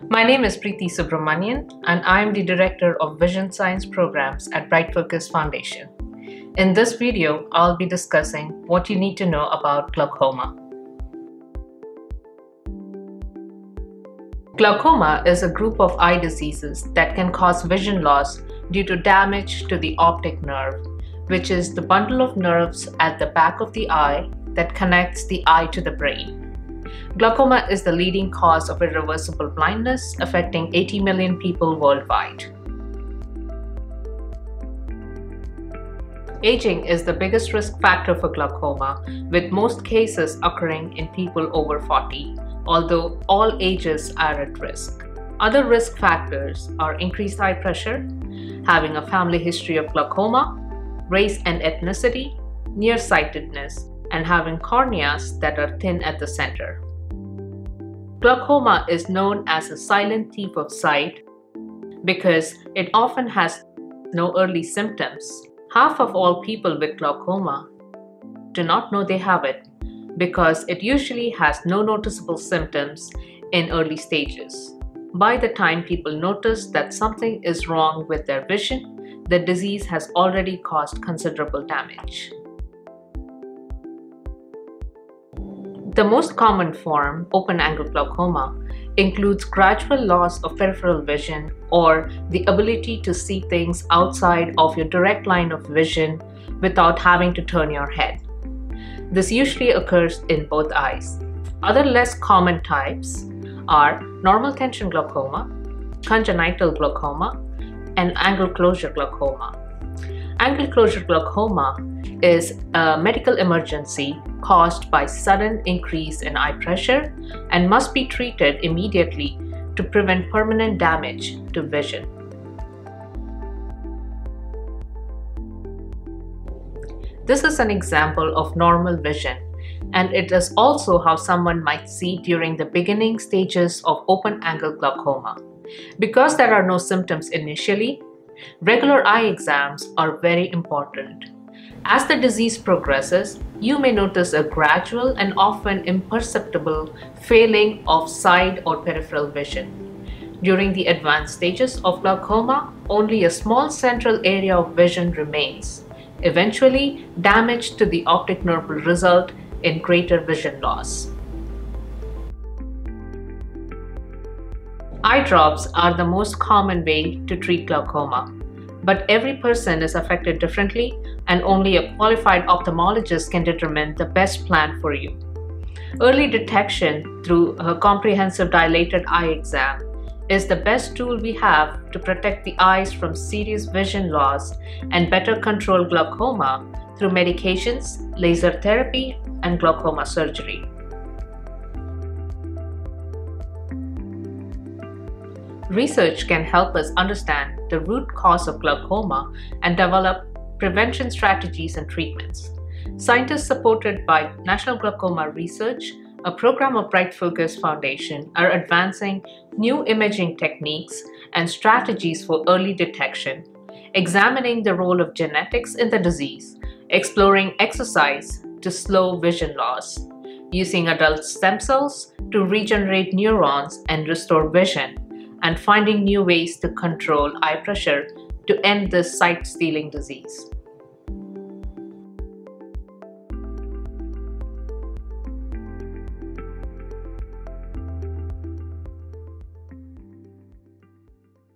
My name is Preeti Subramanian, and I am the Director of Vision Science Programs at BrightFocus Foundation. In this video, I'll be discussing what you need to know about glaucoma. Glaucoma is a group of eye diseases that can cause vision loss due to damage to the optic nerve, which is the bundle of nerves at the back of the eye that connects the eye to the brain. Glaucoma is the leading cause of irreversible blindness, affecting 80 million people worldwide. Aging is the biggest risk factor for glaucoma, with most cases occurring in people over 40, although all ages are at risk. Other risk factors are increased eye pressure, having a family history of glaucoma, race and ethnicity, nearsightedness, and having corneas that are thin at the center. Glaucoma is known as a silent thief of sight because it often has no early symptoms. Half of all people with glaucoma do not know they have it because it usually has no noticeable symptoms in early stages. By the time people notice that something is wrong with their vision, the disease has already caused considerable damage. The most common form, open-angle glaucoma, includes gradual loss of peripheral vision or the ability to see things outside of your direct line of vision without having to turn your head. This usually occurs in both eyes. Other less common types are normal tension glaucoma, congenital glaucoma, and angle closure glaucoma. Angle closure glaucoma is a medical emergency caused by sudden increase in eye pressure and must be treated immediately to prevent permanent damage to vision. This is an example of normal vision, and it is also how someone might see during the beginning stages of open-angle glaucoma. Because there are no symptoms initially, regular eye exams are very important. As the disease progresses, you may notice a gradual and often imperceptible failing of side or peripheral vision. During the advanced stages of glaucoma, only a small central area of vision remains. Eventually, damage to the optic nerve will result in greater vision loss. Eye drops are the most common way to treat glaucoma, but every person is affected differently, and only a qualified ophthalmologist can determine the best plan for you. Early detection through a comprehensive dilated eye exam is the best tool we have to protect the eyes from serious vision loss and better control glaucoma through medications, laser therapy, and glaucoma surgery. Research can help us understand the root cause of glaucoma and develop prevention strategies and treatments. Scientists supported by National Glaucoma Research, a program of BrightFocus Foundation, are advancing new imaging techniques and strategies for early detection, examining the role of genetics in the disease, exploring exercise to slow vision loss, using adult stem cells to regenerate neurons and restore vision, and finding new ways to control eye pressure to end this sight-stealing disease.